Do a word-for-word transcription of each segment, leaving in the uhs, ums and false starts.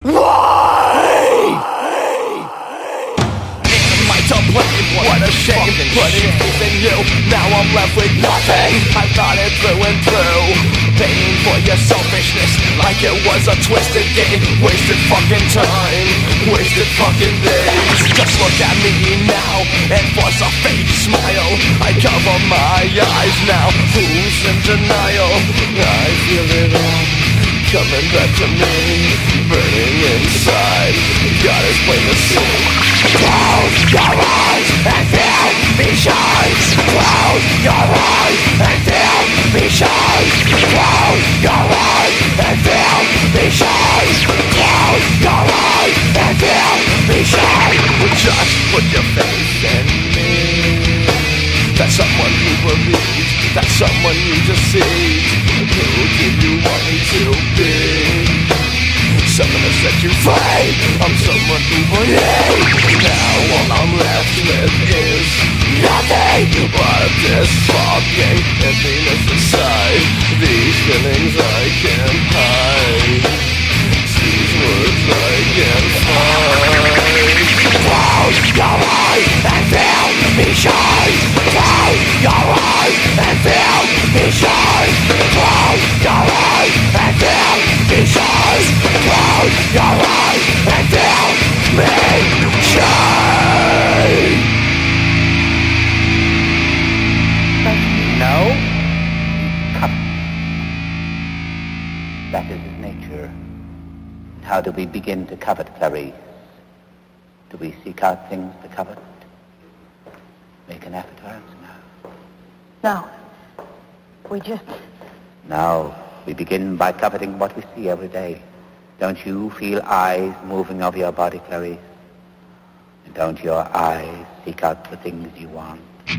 What a shame, putting faith in you. Now I'm left with nothing. I thought it through and through. Paying for your selfishness like it was a twisted game. Wasted fucking time, wasted fucking days. Just look at me now and force a fake smile. I cover my eyes now. Who's in denial? I feel it all coming back to me, burning inside. God is plain to see. Close your eyes and feel me shine. Close your eyes and feel me shine. Close your eyes and feel me shine. Close your eyes and feel me shine. Just put your faith in me. That's someone who believes. That's someone you deceive. Who did you want me to be? Someone to set you free. I'm someone who believes. Now all I'm left with is nothing but this fucking emptiness inside. These feelings I can't hide. These words I can't find. Close your eyes and feel me shine. Close your eyes and feel me shine. Close your eyes and feel me shine. Close your eyes and feel me shine. No? That is his nature. How do we begin to covet, Clarice? Do we seek out things to covet? Make an effort to answer now. No. We just... Now, we begin by coveting what we see every day. Don't you feel eyes moving over your body, Clarice? And don't your eyes seek out the things you want?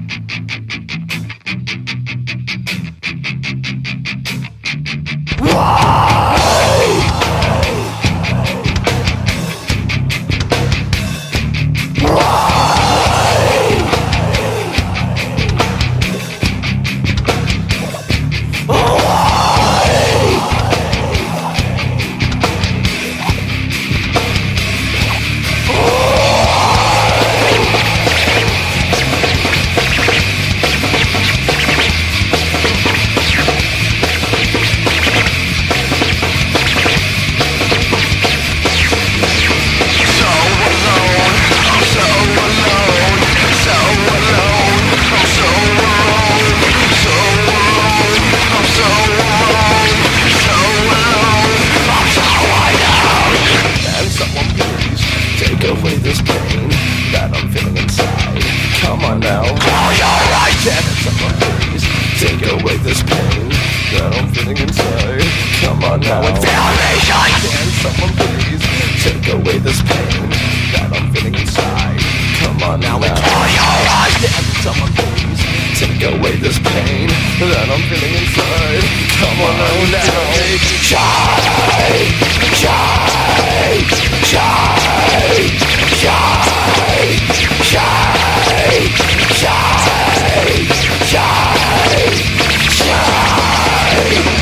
Away this pain that I'm feeling inside. Come on now, close your eyes. Can someone please take away this pain that I'm feeling inside? Come on now and feel me shine. Can someone please take away this pain that I'm feeling inside? Come on now and close your eyes. Can someone please take away this pain that I'm feeling inside? Come on now, now. Shine, shine, shine. Shine, shine, shine, shine, shine.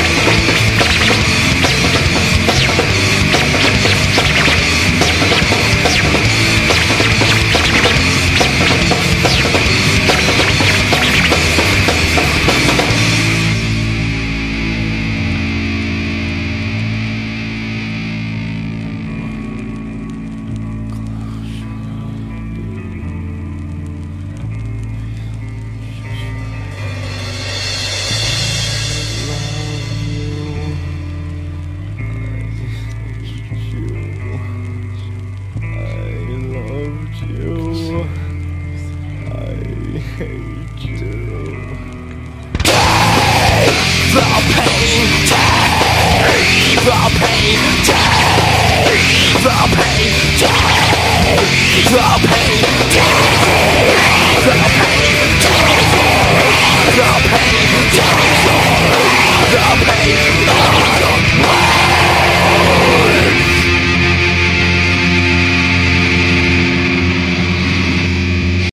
The pain, take the pain, take the pain, take the pain, take the pain.